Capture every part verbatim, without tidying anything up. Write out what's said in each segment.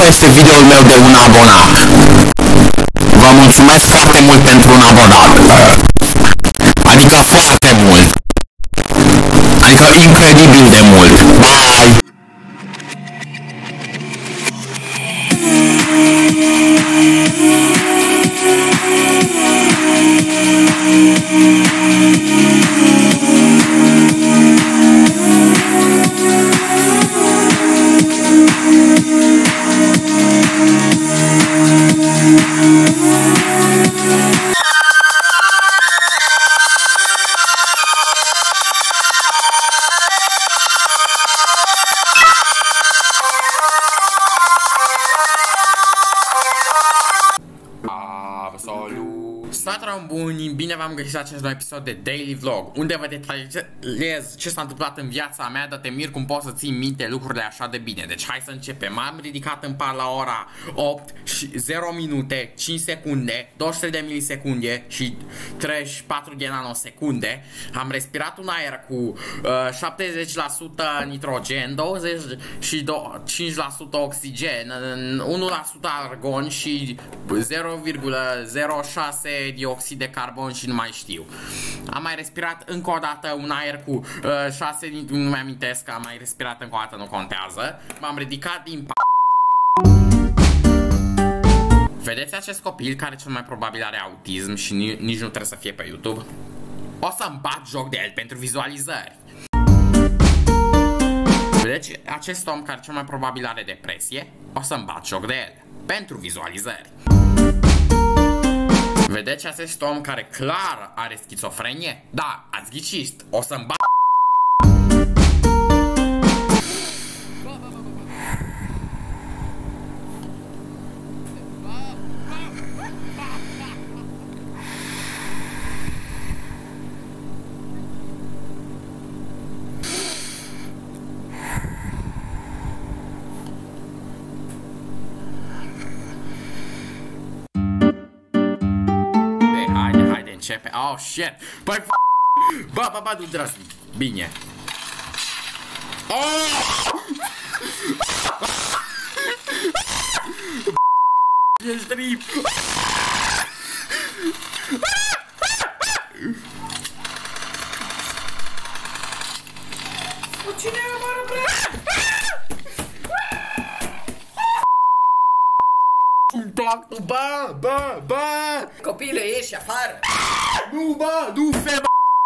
acesta este videoul meu de un abonat. Vă mulțumesc foarte mult pentru un abonat. Adică foarte mult. Adică incredibil de mult. Bye! Salut buni, bine v-am găsit la acest nou episod de Daily Vlog, unde vă detaliez ce s-a întâmplat în viața mea, dar te mir cum poți să ții minte lucrurile așa de bine. Deci hai să începem. M-am ridicat în pat la ora opt și zero minute, cinci secunde, douăzeci și trei de milisecunde și treizeci și patru de nanosecunde. Am respirat un aer cu uh, șaptezeci la sută nitrogen, douăzeci și cinci la sută oxigen, unu la sută argon și zero virgulă zero șase dioxid de carbon și nu mai știu. Am mai respirat încă o dată un aer cu uh, șase, nu mai amintesc că am mai respirat încă o dată, nu contează. M-am ridicat din p***. Vedeți acest copil care cel mai probabil are autism și nici nu trebuie să fie pe YouTube? O să-mi bat joc de el pentru vizualizări. Vedeți acest om care cel mai probabil are depresie? O să-mi bat joc de el pentru vizualizări. Vedeți acest om care clar are schizofrenie? Da, ați ghicit, o să-mi bat. Începe. Oh, shit! Păi, bă, bă, bă, nu drăzi. Bine. Oh! Ești trip. Cine mă vrea? Contactul, bă, bă, bă! Copile, ieși afară! Nu, bă, nu, fema!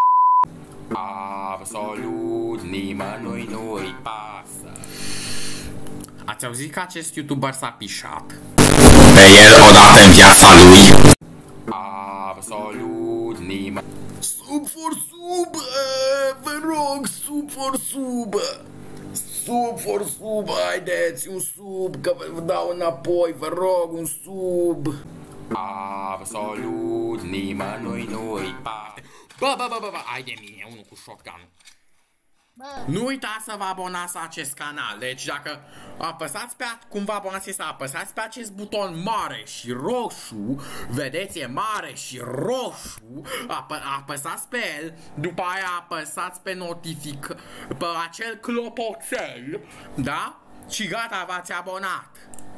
Absolut nimănui nu-i pasă. Ați auzit că acest YouTuber s-a pișat pe el odată în viața lui? Absolut nimănui. Sub for sub, vă rog, sub for sub. Sub for sub, haideți, un sub, că vă dau înapoi, vă rog, un sub. Absolut nimănui nu-i pasă. Bă, bă, bă, bă, bă, hai de mine, unul cu shotgun. Nu uitați să vă abonați la acest canal. Deci dacă apăsați pe, cum vă abonați, să apăsați pe acest buton mare și roșu. Vedeți, e mare și roșu. Apă, apăsați pe el. După aia apăsați pe notific, pe acel clopoțel. Da? Și gata, v-ați abonat.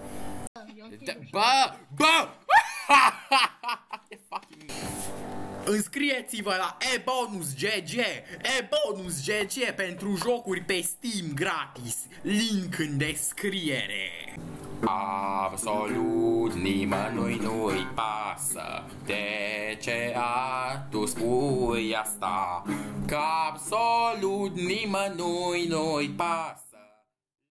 Bă, bă. E fucking... Înscrieți-vă la eBonus G G, eBonus G G pentru jocuri pe Steam gratis, link în descriere. Absolut nimănui nu-i pasă de ce a tu spui asta, că absolut nimănui nu-i pasă.